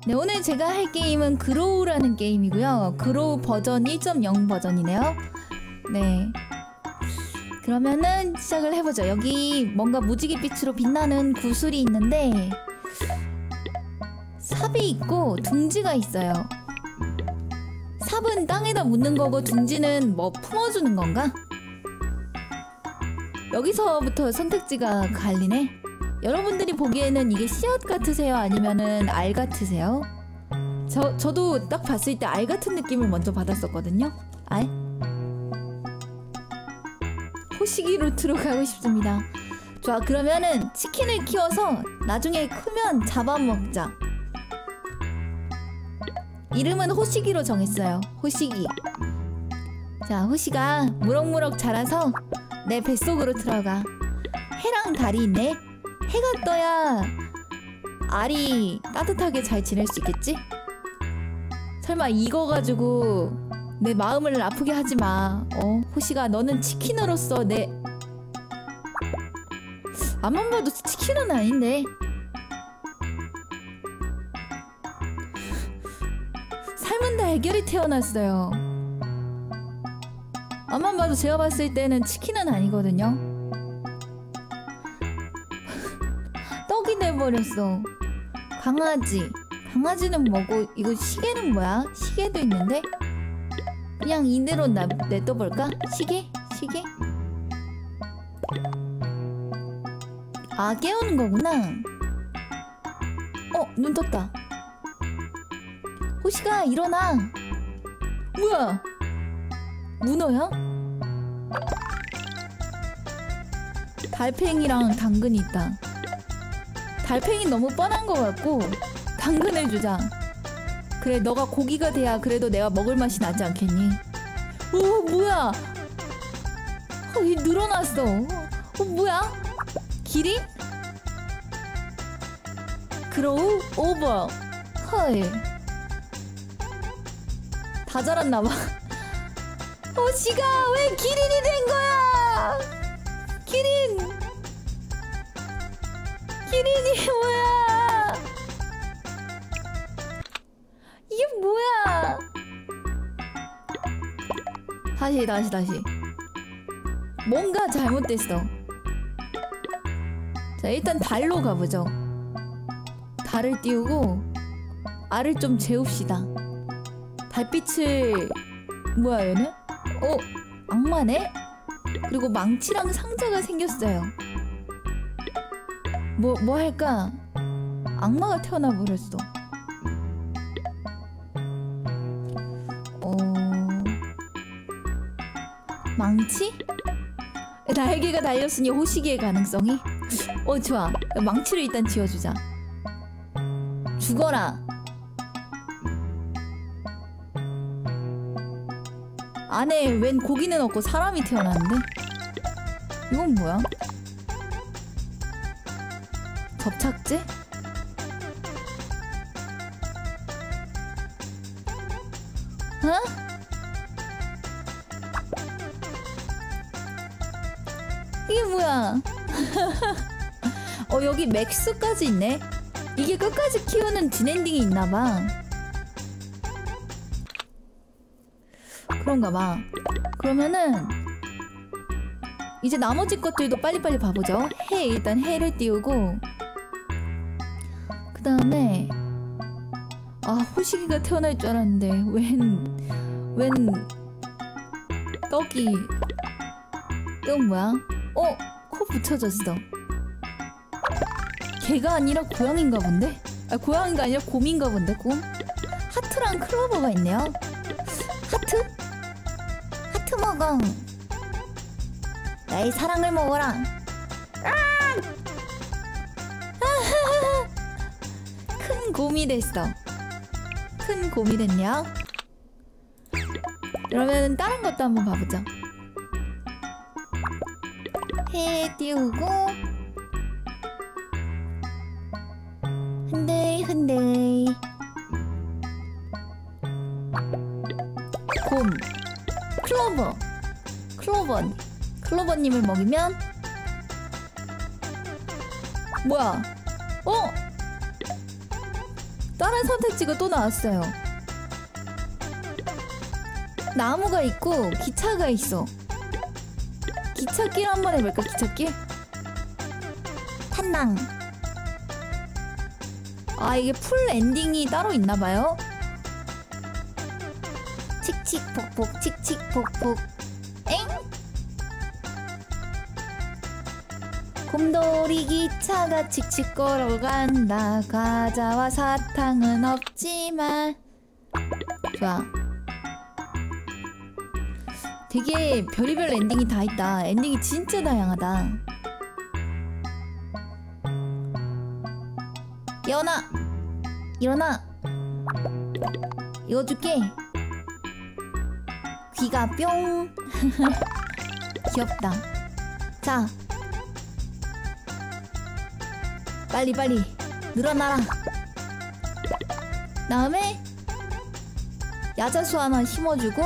네, 오늘 제가 할 게임은 그로우라는 게임이고요. 그로우 버전 1.0 버전이네요. 네. 그러면은 시작을 해보죠. 여기 뭔가 무지갯빛으로 빛나는 구슬이 있는데 삽이 있고 둥지가 있어요. 삽은 땅에다 묻는 거고 둥지는 뭐 품어주는 건가? 여기서부터 선택지가 갈리네. 여러분들이 보기에는 이게 씨앗 같으세요? 아니면은 알 같으세요? 저도 딱 봤을 때 알 같은 느낌을 먼저 받았었거든요. 알? 호시기 루트로 가고 싶습니다. 좋아, 그러면은 치킨을 키워서 나중에 크면 잡아먹자. 이름은 호시기로 정했어요. 호시기. 자, 호시가 무럭무럭 자라서 내 뱃속으로 들어가. 해랑 달이 있네. 해가 떠야 알이 따뜻하게 잘 지낼 수 있겠지? 설마 이거 가지고 내 마음을 아프게 하지 마. 호시가 너는 치킨으로서 내... 앞만 봐도 치킨은 아닌데. 삶은 달걀이 태어났어요. 앞만 봐도 제가 봤을 때는 치킨은 아니거든요. 떡이 돼버렸어. 강아지. 강아지는 뭐고, 이거 시계는 뭐야? 시계도 있는데? 그냥 이대로 냅둬볼까? 시계? 시계? 아, 깨우는 거구나. 눈 떴다. 호시가 일어나. 뭐야? 문어야? 달팽이랑 당근이 있다. 달팽이 너무 뻔한 것 같고 당근을 주자. 그래, 너가 고기가 돼야 그래도 내가 먹을 맛이 나지 않겠니? 오, 뭐야? 얘 늘어났어. 뭐야? 기린? 그로우 오버. 헐. 다 자랐나봐. 호시가 왜 기린이 된 거야? 기린! 기린이 뭐야? 이게 뭐야? 다시. 뭔가 잘못됐어. 자, 일단 달로 가보죠. 달을 띄우고 알을 좀 재웁시다. 달빛을... 뭐야, 얘는? 악마네? 그리고 망치랑 상자가 생겼어요. 뭐 할까? 악마가 태어나버렸어. 망치? 날개가 달렸으니 호시기의 가능성이? 좋아. 망치를 일단 지어주자. 죽어라. 안에 웬 고기는 없고 사람이 태어났는데? 이건 뭐야? 접착제? 이게 뭐야? 여기 맥스까지 있네? 이게 끝까지 키우는 진엔딩이 있나봐. 그런가봐. 그러면은 이제 나머지 것들도 빨리빨리 봐보죠. 일단 해를 띄우고 그 다음에 호시기가 태어날 줄 알았는데 웬 떡이. 이건 뭐야? 코 붙여졌어. 개가 아니라 고양인가 본데? 고양이가 아니라 곰인가 본데? 곰? 하트랑 클로버가 있네요. 하트? 하트 먹어. 나의 사랑을 먹어라. 큰 곰이 됐어. 큰 곰이 됐냐? 그러면 다른 것도 한번 봐보자. 해 띄우고 흔들흔들. 곰. 클로버님을 먹이면 뭐야? 다른 선택지가 또 나왔어요. 나무가 있고 기차가 있어. 기찻길 한번 해볼까? 기찻길? 탄낭. 아, 이게 풀 엔딩이 따로 있나봐요. 칙칙폭폭 칙칙폭폭. 엥? 곰돌이 기차가 칙칙 걸어간다. 과자와 사탕은 없지만. 좋아. 되게 별의별 엔딩이 다 있다. 엔딩이 진짜 다양하다. 깨어나! 일어나! 이거 줄게. 귀가 뿅. 귀엽다. 자, 빨리 늘어나라. 다음에 야자수 하나 심어주고.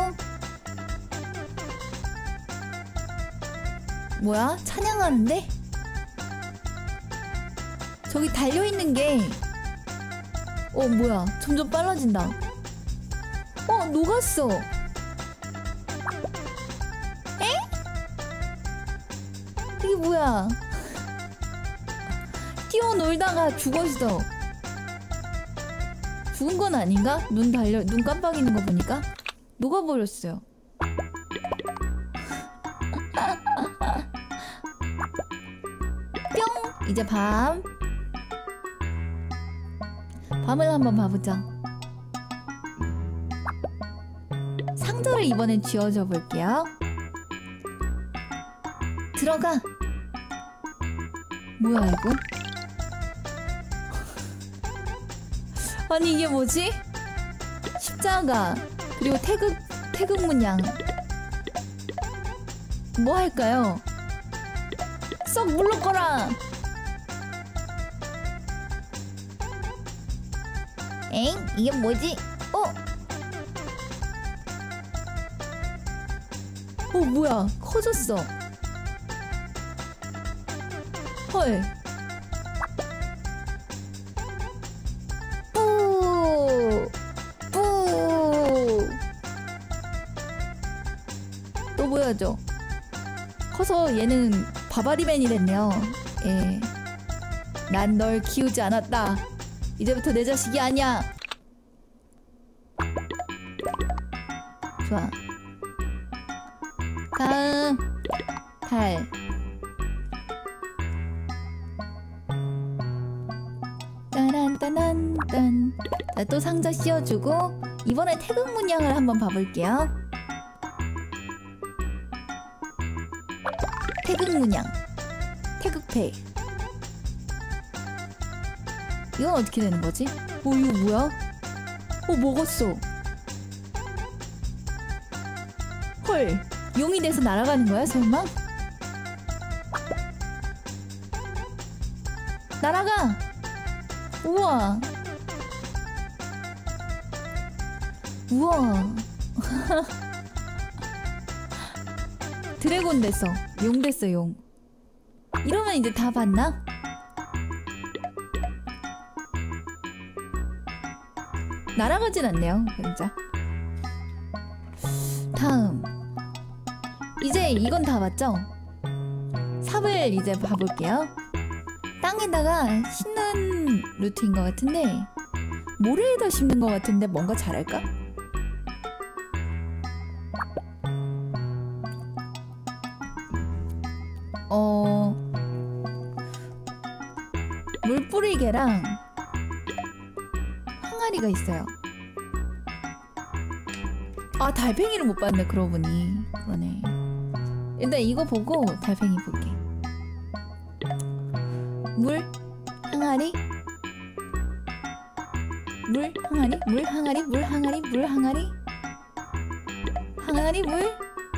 뭐야? 찬양하는데? 저기 달려있는 게 뭐야? 점점 빨라진다. 녹았어. 이게 뭐야? 뛰어놀다가 죽었어. 죽은 건 아닌가? 눈 깜빡이는 거 보니까 녹아버렸어요. 뿅! 이제 밤. 밤을 한번 봐보자. 상자를 이번엔 쥐어줘 볼게요. 들어가. 뭐야 이거? 아니 이게 뭐지? 십자가 그리고 태극 문양. 뭐 할까요? 썩 물러거라. 엥? 이게 뭐지? 뭐야? 커졌어. 헐. 또 보여줘. 커서 얘는 바바리맨이 됐네요. 예. 난 널 키우지 않았다. 이제부터 내 자식이 아니야. 좋아. 다음 달. 따란따란딴. 자, 또 상자 씌워주고 이번에 태극 문양을 한번 봐볼게요. 태극 문양. 태극패. 이건 어떻게 되는 거지? 이거 뭐야? 먹었어. 헐. 용이 돼서 날아가는 거야, 설마? 날아가! 우와! 우와! 드래곤 됐어. 용 됐어, 용. 이러면 이제 다 봤나? 날아가진 않네요, 진짜. 다음. 이제 이건 다 봤죠? 삽을 이제 봐볼게요. 땅에다가 심는 루트인 것 같은데 모래에다 심는 것 같은데 뭔가 잘할까? 물뿌리개랑 항아리가 있어요. 아, 달팽이를 못 봤네. 그러고 보니. 그러네. 일단 이거 보고 달팽이 볼게. 물, 항아리, 물, 항아리, 물, 항아리, 물, 항아리, 물, 항아리, 항아리, 물,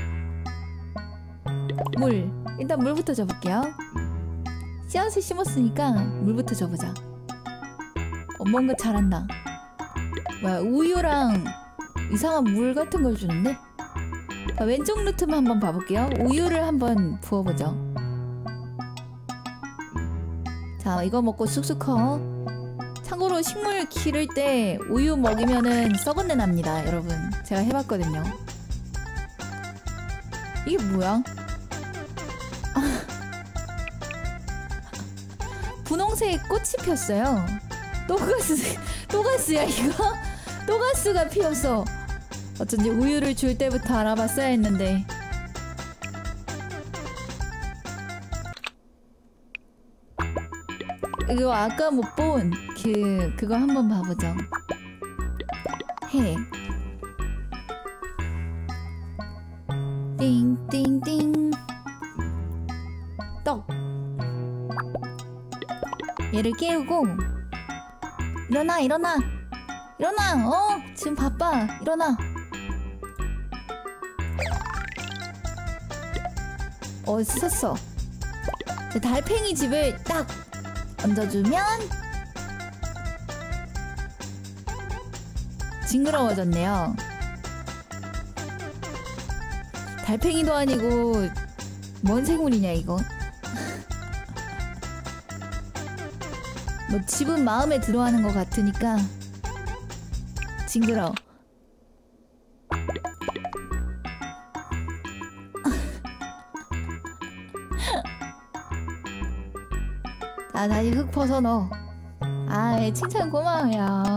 물. 일단 물부터 줘볼게요. 씨앗을 심었으니까 물부터 줘보자. 뭔가 잘한다. 뭐야, 우유랑 이상한 물 같은 걸 주는데? 자, 왼쪽 루트만 한번 봐볼게요. 우유를 한번 부어보죠. 자, 이거 먹고 쑥쑥 커. 참고로 식물 기를 때 우유 먹이면은 썩은 내 납니다, 여러분. 제가 해봤거든요. 이게 뭐야? 분홍색 꽃이 폈어요. 또가스야 이거? 또가스가 피었어. 어쩐지 우유를 줄 때부터 알아봤어야 했는데. 이거 아까 못 본 그거 한번 봐보죠. 해. 띵띵띵. 떡. 얘를 깨우고 일어나. 지금 바빠. 일어나. 썼어. 달팽이 집을 딱 얹어주면 징그러워졌네요. 달팽이도 아니고 뭔 생물이냐 이거. 뭐 집은 마음에 들어하는 것 같으니까 징그러워. 자, 다시 흙 퍼서 넣어. 칭찬 고마워요.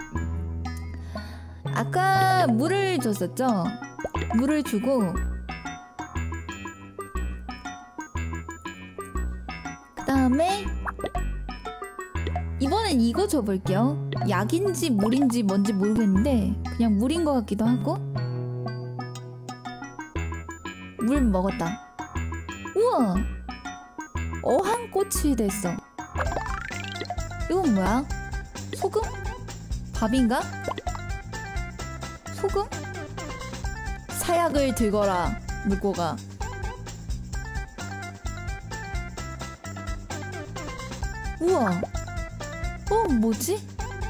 아까 물을 줬었죠? 물을 주고 그 다음에 이번엔 이거 줘볼게요. 약인지 물인지 뭔지 모르겠는데 그냥 물인 것 같기도 하고. 물 먹었다. 우와! 어항꽃이 됐어. 이건 뭐야? 소금? 밥인가? 소금? 사약을 들거라, 물고가. 우와! 뭐지?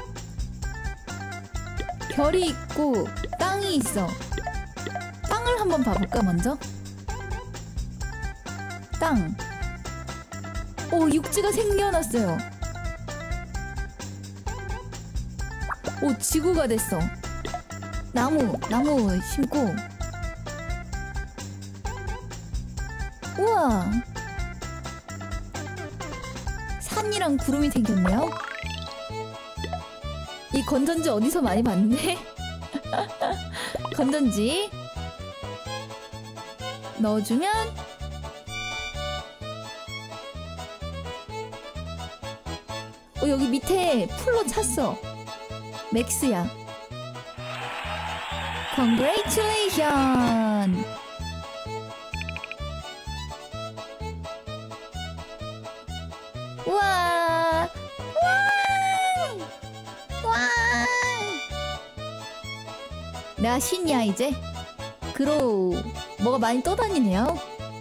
별이 있고 땅이 있어. 땅을 한번 봐볼까 먼저? 땅. 육지가 생겨났어요. 지구가 됐어. 나무 심고. 우와! 산이랑 구름이 생겼네요. 이 건전지 어디서 많이 봤네? 건전지 넣어주면 여기 밑에 풀로 찼어. 맥스야. Congratulations. 우와. 와. 내가 신이야 이제. 그로 뭐가 많이 떠다니네요.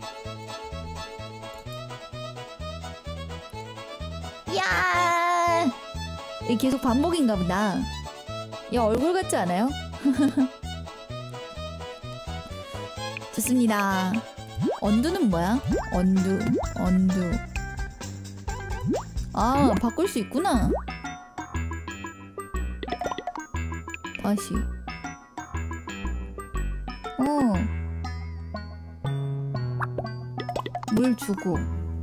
야. 이게 계속 반복인가 보다. 야, 얼굴 같지 않아요? 좋습니다. 언두는 뭐야? 언두. 바꿀 수 있구나. 다시. 물 주고.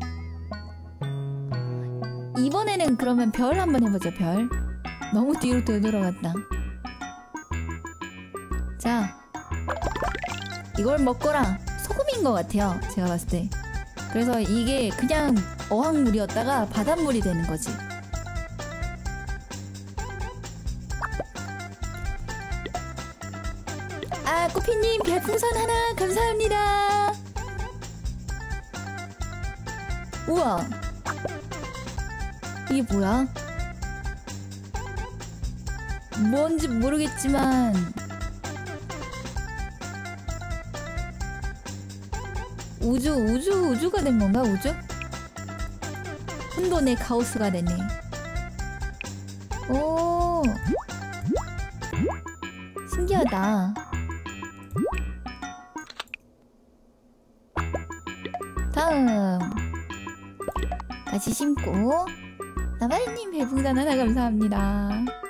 이번에는 그러면 별 한번 해보자. 별. 너무 뒤로 되돌아갔다. 자, 이걸 먹거라. 소금인 것 같아요, 제가 봤을 때. 그래서 이게 그냥 어항물이었다가 바닷물이 되는 거지. 꼬피님 별풍선 하나 감사합니다. 우와, 이게 뭐야? 뭔지 모르겠지만 우주가 된 건가? 우주? 혼돈의 카오스가 되네. 오, 신기하다. 다음 다시 심고 나바리님 별풍선 하나 감사합니다.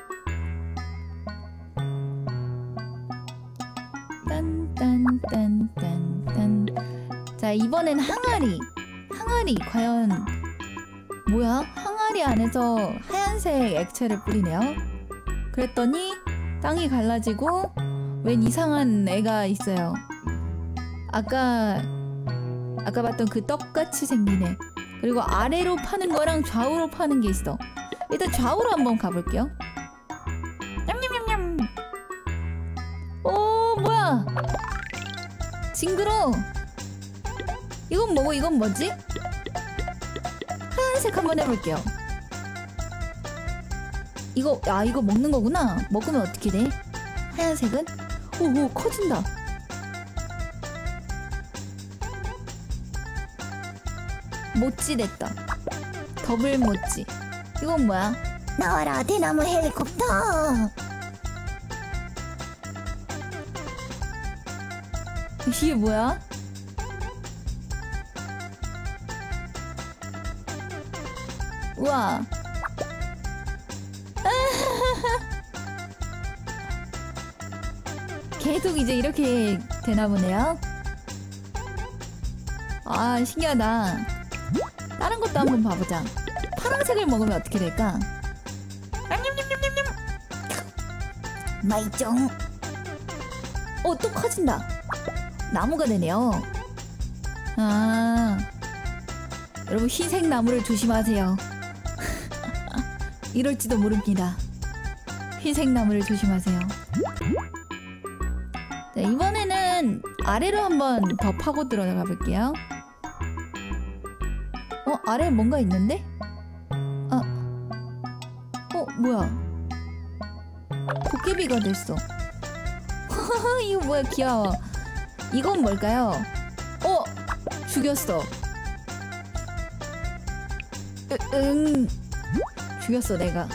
딴딴딴딴딴. 자, 이번엔 항아리. 항아리 과연 뭐야? 항아리 안에서 하얀색 액체를 뿌리네요. 그랬더니 땅이 갈라지고 웬 이상한 애가 있어요. 아까 봤던 그 떡같이 생긴 애. 그리고 아래로 파는 거랑 좌우로 파는 게 있어. 일단 좌우로 한번 가볼게요. 냠냠냠냠. 오, 뭐야? 징그러. 이건 뭐고 이건 뭐지? 하얀색 한번 해볼게요. 이거 이거 먹는 거구나. 먹으면 어떻게 돼? 하얀색은? 오, 커진다. 모찌 됐다. 더블 모찌. 이건 뭐야? 나와라 대나무 헬리콥터. 이게 뭐야? 우와. 계속 이제 이렇게 되나 보네요. 아, 신기하다. 다른 것도 한번 봐보자. 파란색을 먹으면 어떻게 될까? 마이쫑. 또 커진다. 나무가 되네요. 아, 여러분 흰색 나무를 조심하세요. 이럴지도 모릅니다. 흰색 나무를 조심하세요. 자, 이번에는 아래로 한번 더 파고 들어가 볼게요. 아래에 뭔가 있는데? 뭐야? 도깨비가 됐어. 이거 뭐야, 귀여워. 이건 뭘까요? 죽였어. 죽였어 내가.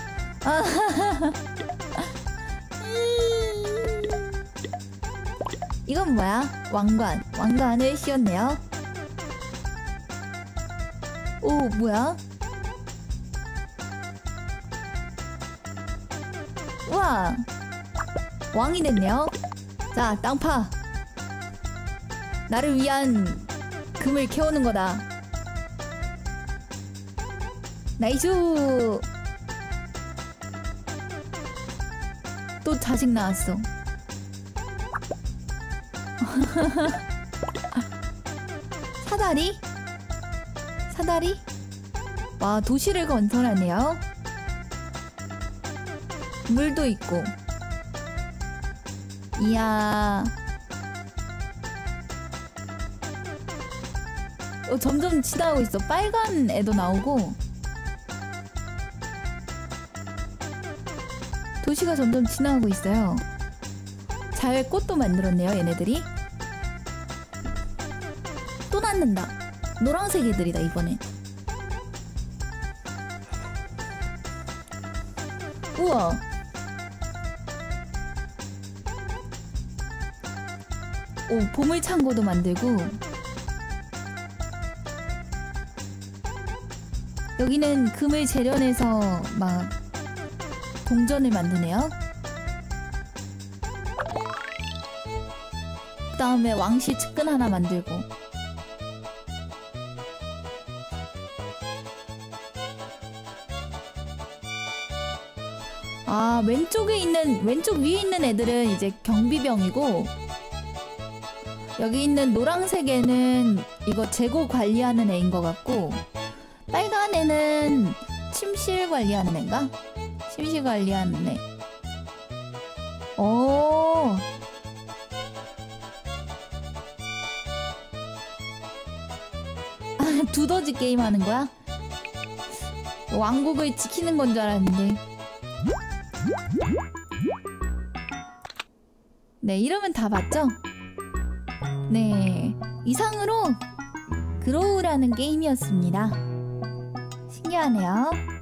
이건 뭐야? 왕관. 왕관을 씌웠네요. 오, 뭐야? 우와, 왕이 됐네요. 자, 땅파. 나를 위한 금을 캐오는 거다. 나이스. 또 자식 나왔어. 사다리? 사다리? 와, 도시를 건설하네요. 물도 있고. 이야. 점점 지나가고 있어. 빨간 애도 나오고. 도시가 점점 지나가고 있어요. 잘 꽃도 만들었네요, 얘네들이. 또 낳는다. 노란색 애들이다, 이번엔. 우와. 오, 보물창고도 만들고. 여기는 금을 재련해서 막 동전을 만드네요. 그 다음에 왕실 측근 하나 만들고. 아, 왼쪽 위에 있는 애들은 이제 경비병이고, 여기 있는 노란색 애는 이거 재고 관리하는 애인 것 같고, 빨간 애는 침실 관리하는 애인가? 침실 관리하는 애. 오. 두더지 게임 하는 거야? 왕국을 지키는 건 줄 알았는데. 네, 이러면 다 봤죠? 네, 이상으로 그로우라는 게임이었습니다. 신기하네요.